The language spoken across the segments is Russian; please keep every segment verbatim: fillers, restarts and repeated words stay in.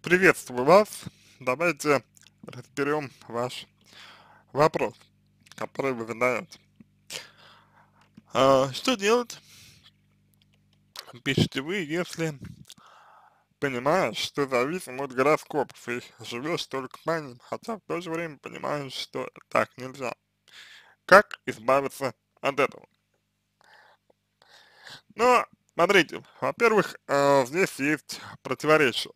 Приветствую вас. Давайте разберем ваш вопрос, который вы задаете. А, что делать, пишете вы, если понимаешь, что зависим от гороскопов и живешь только по ним, хотя в то же время понимаешь, что так нельзя. Как избавиться от этого? Ну, смотрите, во-первых, э, здесь есть противоречие.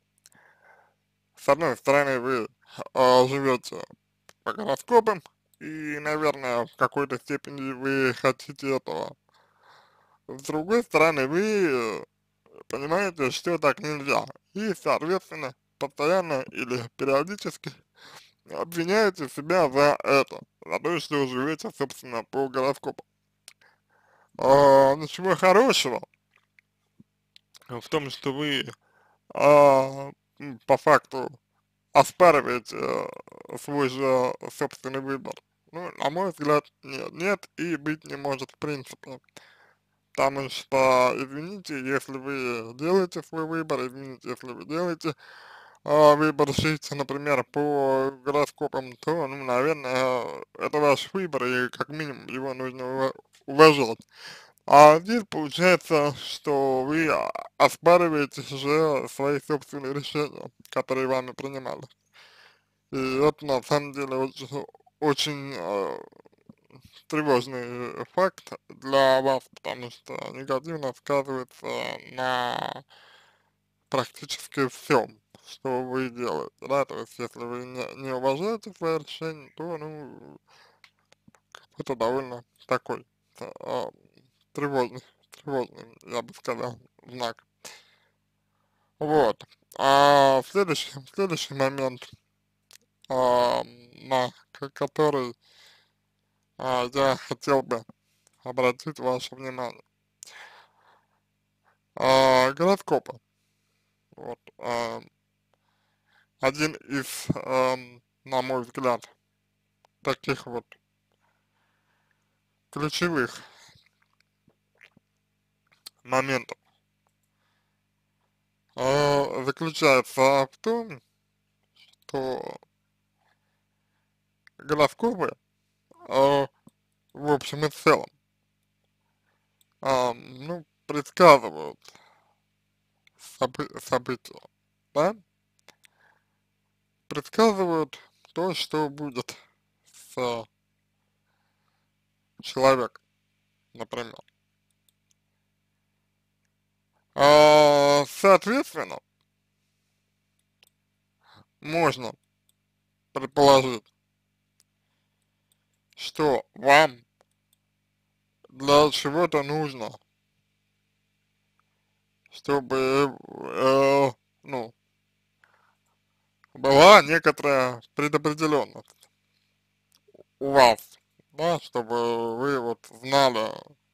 С одной стороны, вы э, живете по гороскопам, и, наверное, в какой-то степени вы хотите этого. С другой стороны, вы э, понимаете, что так нельзя, и, соответственно, постоянно или периодически обвиняете себя за это, за то, что живете, собственно, по гороскопу. А, ничего хорошего в том, что вы а, м, по факту оспариваете э, свой же собственный выбор. Ну, на мой взгляд, нет, нет и быть не может в принципе. Потому что, извините, если вы делаете свой выбор, извините, если вы делаете а, выбор жить, например, по гороскопам, то, ну, наверное, это ваш выбор, и как минимум его нужно ува- уважать. А здесь получается, что вы а, оспариваете уже свои собственные решения, которые вами принимали. И это на самом деле очень, очень э, тревожный факт для вас, потому что негативно сказывается на практически всем, что вы делаете, да, то есть если вы не, не уважаете свои решения, то, ну, это довольно такой а, тревожный, тревожный, я бы сказал, знак. Вот. А следующий, следующий момент, а, на к- который а, я хотел бы обратить ваше внимание. А, гороскопы. Вот. А, один из, ам, на мой взгляд, таких вот ключевых моментов а, заключается в том, что гороскопы, а, в общем и целом, ам, ну, предсказывают собы события, да, предсказывают то, что будет с человеком, например. А, соответственно, можно предположить, что вам для чего-то нужно, чтобы, э, ну, была некоторая предопределенность у вас, да, чтобы вы вот знали,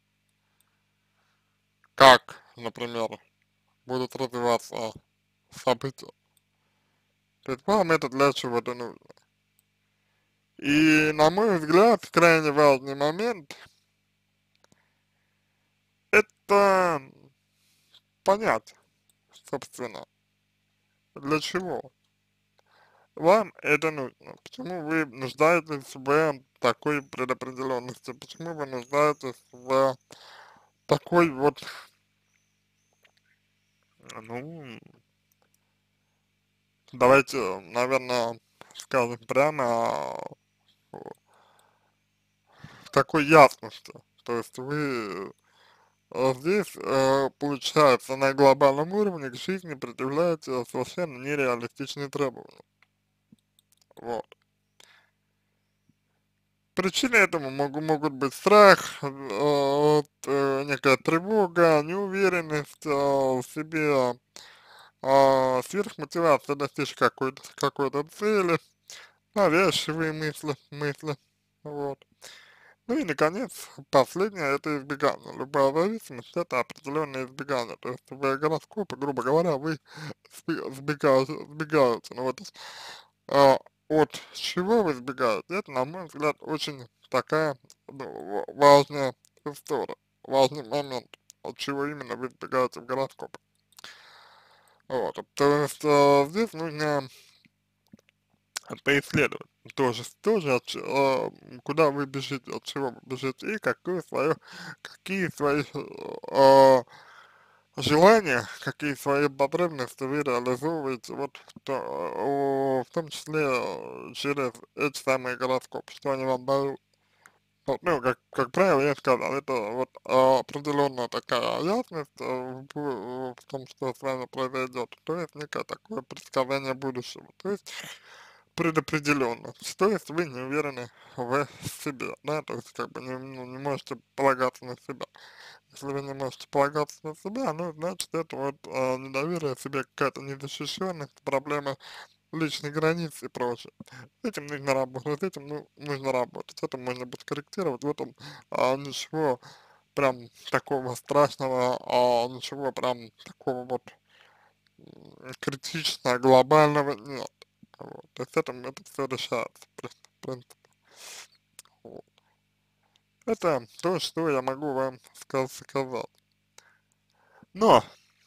как, например, будут развиваться события. То есть вам это для чего-то нужно. И, на мой взгляд, крайне важный момент — это понять, собственно, для чего вам это нужно, почему вы нуждаетесь в такой предопределенности, почему вы нуждаетесь в такой вот, ну, давайте, наверное, скажем прямо, в такой ясности. То есть вы э, здесь, э, получается, на глобальном уровне к жизни предъявляете совершенно нереалистичные требования. Вот. Причины этому могу, могут быть страх, э, вот, э, некая тревога, неуверенность э, в себе, э, сверхмотивация достичь какой-то какой-то цели, навязчивые мысли, мысли, вот. Ну и, наконец, последнее — это избегание. Любая зависимость — это определенное избегание. То есть в гороскопе, грубо говоря, вы сби- сбегаете, сбегаете. Ну вот а, от чего вы сбегаете, это, на мой взгляд, очень такая, ну, ва- важная история, важный момент, от чего именно вы сбегаете в гороскопе. Вот, то есть э, здесь нужно поисследовать тоже, тоже от, ч- э, куда вы бежите, от чего вы бежите и какую свою, какие свои э, желания, какие свои потребности вы реализовываете, вот то, о, в том числе э, через эти самые гороскопы, что они вам дают. Вот, ну, как, как правило, я сказал, это вот а, определенная такая ясность э, в, бу- в том, что с вами произойдет, то есть некое такое предсказание будущего, то есть предопределенно, то есть вы не уверены в себе, да, то есть как бы не, ну, не можете полагаться на себя. Если вы не можете полагаться на себя, ну, значит, это вот а, недоверие себе, какая-то незащищенность, проблемы личных границ и прочее. С этим нужно работать, с этим ну, нужно работать, это можно будет корректировать, в этом а, ничего прям такого страшного, а, ничего прям такого вот м, критичного, глобального нет. Вот. То есть это, это все решается, в принципе. в принципе. Вот. Это то, что я могу вам ска- сказать. Но,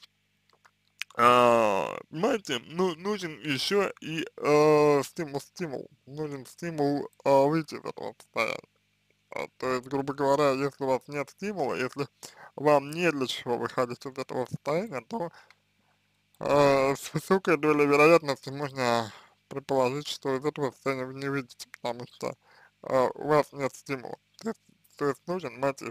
а, понимаете, ну, нужен еще и э, стимул, стимул, нужен стимул а, выйти из этого состояния. А, то есть, грубо говоря, если у вас нет стимула, если вам не для чего выходить из этого состояния, то э, с высокой долей вероятности можно предположить, что из этого состояния вы не выйдете, потому что э, у вас нет стимула. То есть, то есть нужен мотив.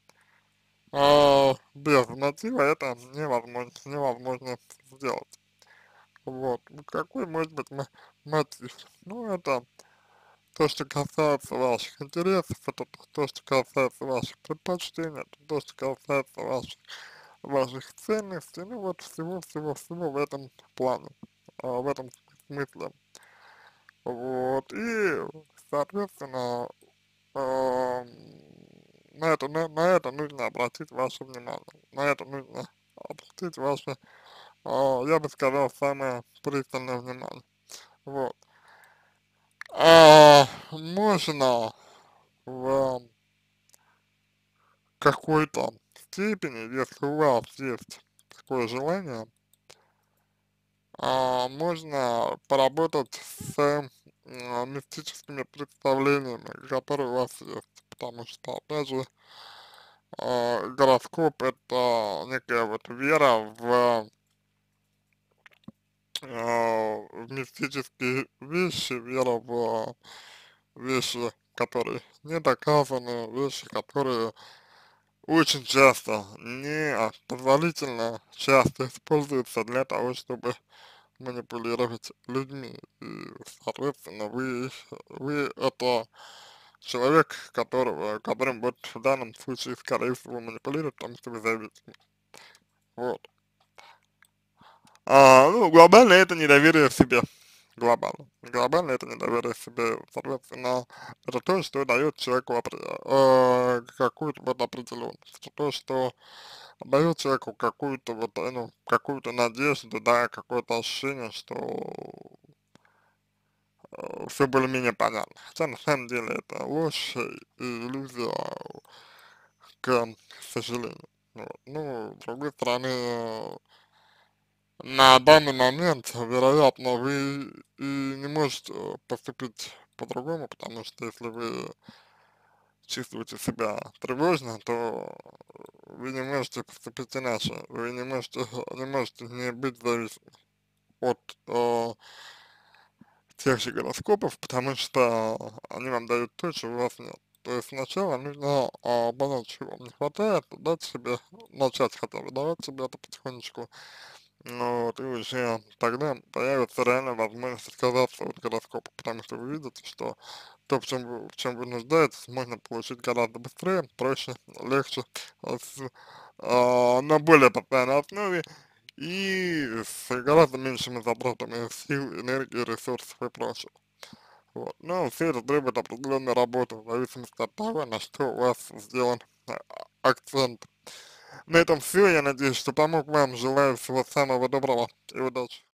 А без мотива это невозможно, невозможно сделать. Вот. Ну, какой может быть мо- мотив? Ну, это то, что касается ваших интересов, это то, то, что касается ваших предпочтений, это то, что касается ваших, ваших ценностей, ну вот всего-всего-всего в этом плане, а, в этом смысле. Вот, и, соответственно, ам, на это, на, на это нужно обратить ваше внимание, на это нужно обратить ваше, а, я бы сказал, самое пристальное внимание. Вот. А, можно в какой-то степени, если у вас есть такое желание, а, можно поработать с а, мистическими представлениями, которые у вас есть, потому что, опять же, а, гороскоп это некая вот вера в, а, в мистические вещи, вера в вещи, которые не доказаны, вещи, которые очень часто, не а позволительно часто используется для того, чтобы манипулировать людьми. И, соответственно, вы, вы это человек, которого, которым вот в данном случае, скорее всего, манипулируют, потому что вы зависимы. Вот. А, ну, глобально это недоверие в себе. Глобально. Глобально это недоверие в себе. Соответственно, это то, что дает человеку опре- э, какую-то вот определенность. Это то, что дает человеку какую-то вот, э, ну, какую-то надежду, да, какое-то ощущение, что все более-менее понятно. Хотя на самом деле это ложь и иллюзия, к сожалению. Вот. Ну, с другой стороны, э, на данный момент, вероятно, вы и не можете поступить по-другому, потому что если вы чувствуете себя тревожно, то вы не можете поступить иначе, вы не можете, не можете не быть зависимым от э, тех же гороскопов, потому что они вам дают то, чего у вас нет. То есть сначала нужно а, понять, чего вам не хватает, дать себе, начать хотя бы давать себе это потихонечку, ну, вот, и уже тогда появится реальная возможность отказаться от гороскопа, потому что вы видите, что то, в чем вы, в чем вы нуждаетесь, можно получить гораздо быстрее, проще, легче, а, с, а, на более постоянной основе и с гораздо меньшими затратами сил, энергии, ресурсов и прочего. Вот. Но все это требует определенной работы, в зависимости от того, на что у вас сделан а, акцент. На этом все. Я надеюсь, что помог вам. Желаю всего самого доброго и удачи.